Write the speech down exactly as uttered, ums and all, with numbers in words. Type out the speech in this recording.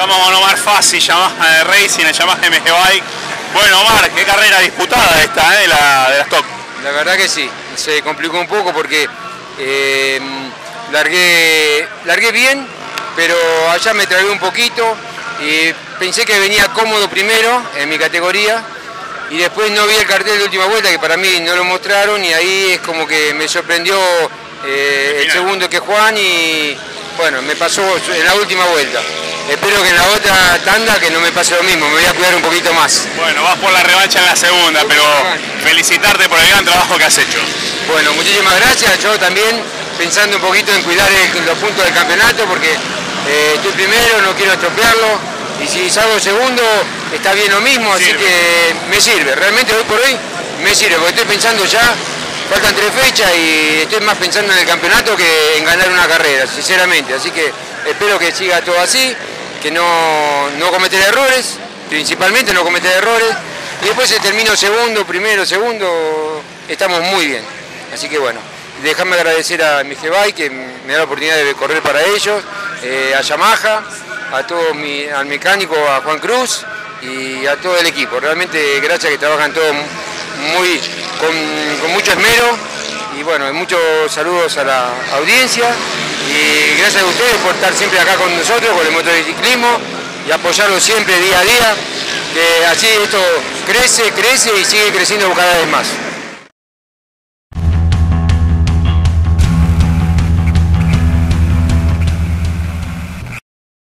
Estamos con Omar Fassi, Yamaha de Racing, el Yamaha M G Bike. Bueno, Omar, qué carrera disputada esta, ¿eh? la, de la Stock. La verdad que sí, se complicó un poco porque eh, largué, largué bien, pero allá me tragué un poquito y pensé que venía cómodo primero en mi categoría y después no vi el cartel de última vuelta, que para mí no lo mostraron, y ahí es como que me sorprendió eh, el segundo que Juan, y bueno, me pasó en la última vuelta. Espero que en la otra tanda que no me pase lo mismo, me voy a cuidar un poquito más. Bueno, vas por la revancha en la segunda, pero felicitarte por el gran trabajo que has hecho. Bueno, muchísimas gracias. Yo también pensando un poquito en cuidar el, los puntos del campeonato, porque eh, estoy primero, no quiero estropearlo, y si salgo segundo está bien lo mismo, así sirve. que me sirve. Realmente hoy por hoy me sirve, porque estoy pensando ya, faltan tres fechas y estoy más pensando en el campeonato que en ganar una carrera, sinceramente. Así que espero que siga todo así, que no, no cometer errores, principalmente no cometer errores, y después si termino segundo, primero, segundo, estamos muy bien. Así que bueno, déjame agradecer a M G Bike, que me da la oportunidad de correr para ellos, eh, a Yamaha, a todo mi, al mecánico, a Juan Cruz y a todo el equipo. Realmente gracias, que trabajan todos muy, con, con mucho esmero, y bueno, muchos saludos a la audiencia. Y gracias a ustedes por estar siempre acá con nosotros, con el motociclismo, y apoyarlo siempre día a día, que así esto crece, crece y sigue creciendo cada vez más.